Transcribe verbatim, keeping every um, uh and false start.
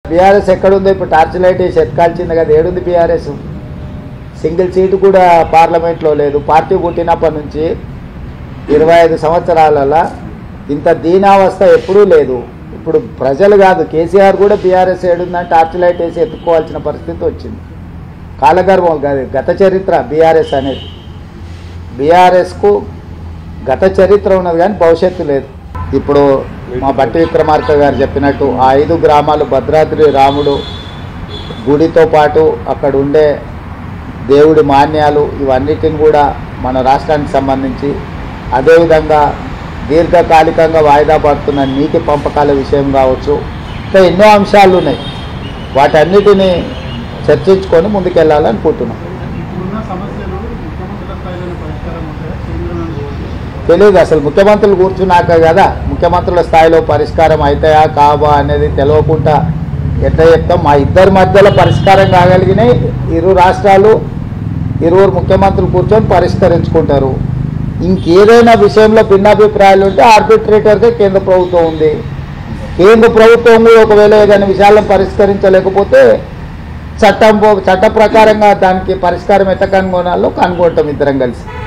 BRS ఎక్కడుందో ఇప్పుడు torch light వేసి ఎత్కాల్చింది కదా, ఏడుంది బీఆర్ఎస్? సింగిల్ సీటు కూడా పార్లమెంట్లో లేదు. పార్టీ పుట్టినప్పటి నుంచి ఇరవై ఐదు సంవత్సరాలలో ఇంత దీనావస్థ ఎప్పుడూ లేదు. ఇప్పుడు ప్రజలు కాదు, కేసీఆర్ కూడా బీఆర్ఎస్ ఏడుందని టార్చ్ లైట్ వేసి ఎత్తుకోవాల్సిన పరిస్థితి వచ్చింది. కాలగర్భం కాదు, గత చరిత్ర బీఆర్ఎస్ అనేది. బీఆర్ఎస్కు గత చరిత్ర ఉన్నది కానీ భవిష్యత్తు లేదు. ఇప్పుడు మా బట్టి విక్రమార్క గారు చెప్పినట్టు ఆ ఐదు గ్రామాలు భద్రాద్రి రాముడు గుడితో పాటు అక్కడ ఉండే దేవుడి మాన్యాలు ఇవన్నిటిని కూడా మన రాష్ట్రానికి సంబంధించి, అదేవిధంగా దీర్ఘకాలికంగా వాయిదా పడుతున్న నీటి పంపకాల విషయం కావచ్చు, ఇంకా ఎన్నో అంశాలు ఉన్నాయి. వాటన్నిటినీ చర్చించుకొని ముందుకెళ్ళాలనుకుంటున్నాం. తెలియదు అసలు, ముఖ్యమంత్రులు కూర్చున్నాక కదా ముఖ్యమంత్రుల స్థాయిలో పరిష్కారం అవుతాయా కావా అనేది తెలియకుండా ఎట్లా చెప్తాం. మా ఇద్దరి మధ్యలో పరిష్కారం కాగలిగినాయి. ఇరు రాష్ట్రాలు ఇరువురు ముఖ్యమంత్రులు కూర్చొని పరిష్కరించుకుంటారు. ఇంకేదైనా విషయంలో భిన్నాభిప్రాయాలు ఉంటే ఆర్బిట్రేటర్గా కేంద్ర ప్రభుత్వం ఉంది. కేంద్ర ప్రభుత్వం కూడా ఒకవేళ ఏదైనా విషయాలను పరిష్కరించలేకపోతే చట్టం చట్ట ప్రకారంగా దానికి పరిష్కారం ఎట్లా కనుగొనాలో కనుగొంటాం ఇద్దరం కలిసి.